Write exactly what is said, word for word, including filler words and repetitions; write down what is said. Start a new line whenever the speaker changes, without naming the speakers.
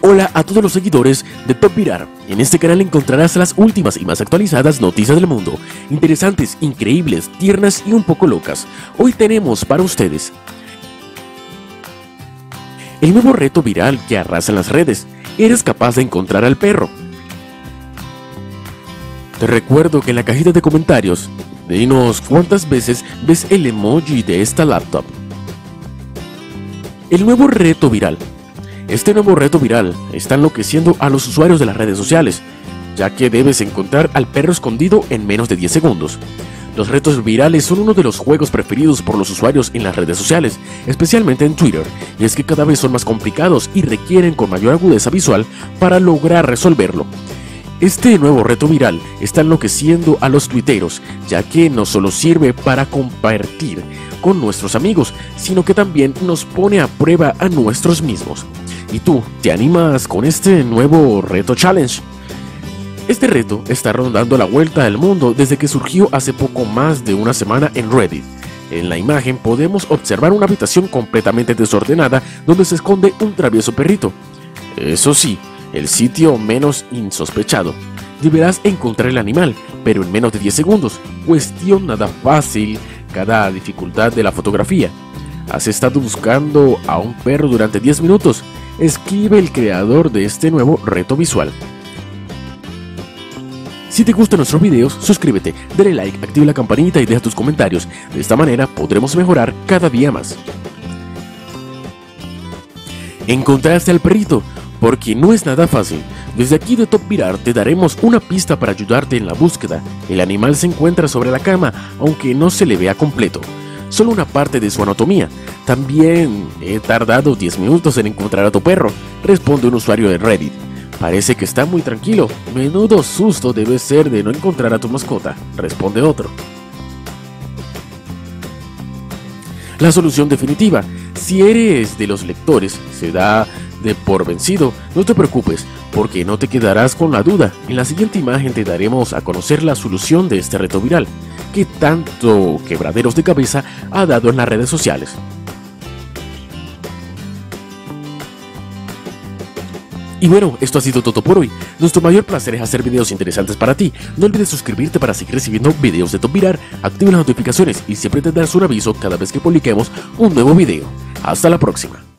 Hola a todos los seguidores de Top Viral. En este canal encontrarás las últimas y más actualizadas noticias del mundo, interesantes, increíbles, tiernas y un poco locas. Hoy tenemos para ustedes el nuevo reto viral que arrasa en las redes. ¿Eres capaz de encontrar al perro? Te recuerdo que en la cajita de comentarios, dinos cuántas veces ves el emoji de esta laptop. El nuevo reto viral. Este nuevo reto viral está enloqueciendo a los usuarios de las redes sociales, ya que debes encontrar al perro escondido en menos de diez segundos. Los retos virales son uno de los juegos preferidos por los usuarios en las redes sociales, especialmente en Twitter, y es que cada vez son más complicados y requieren con mayor agudeza visual para lograr resolverlo. Este nuevo reto viral está enloqueciendo a los tuiteros, ya que no solo sirve para compartir con nuestros amigos, sino que también nos pone a prueba a nosotros mismos. ¿Y tú, te animas con este nuevo reto challenge? Este reto está rondando la vuelta del mundo desde que surgió hace poco más de una semana en Reddit. En la imagen podemos observar una habitación completamente desordenada donde se esconde un travieso perrito. Eso sí, el sitio menos insospechado. Deberás encontrar el animal, pero en menos de diez segundos. Cuestión nada fácil, cada dificultad de la fotografía. ¿Has estado buscando a un perro durante diez minutos? Escribe el creador de este nuevo reto visual. Si te gustan nuestros videos, suscríbete, dale like, activa la campanita y deja tus comentarios. De esta manera podremos mejorar cada día más. ¿Encontraste al perrito? Porque no es nada fácil. Desde aquí de Top Viral te daremos una pista para ayudarte en la búsqueda. El animal se encuentra sobre la cama, aunque no se le vea completo. Solo una parte de su anatomía. También he tardado diez minutos en encontrar a tu perro, responde un usuario de Reddit. Parece que está muy tranquilo. Menudo susto debe ser de no encontrar a tu mascota, responde otro. La solución definitiva. Si eres de los lectores, se da de por vencido, no te preocupes, porque no te quedarás con la duda. En la siguiente imagen te daremos a conocer la solución de este reto viral, que tanto quebraderos de cabeza ha dado en las redes sociales. Y bueno, esto ha sido todo por hoy. Nuestro mayor placer es hacer videos interesantes para ti. No olvides suscribirte para seguir recibiendo videos de Top Viral, activa las notificaciones y siempre tendrás un aviso cada vez que publiquemos un nuevo video. Hasta la próxima.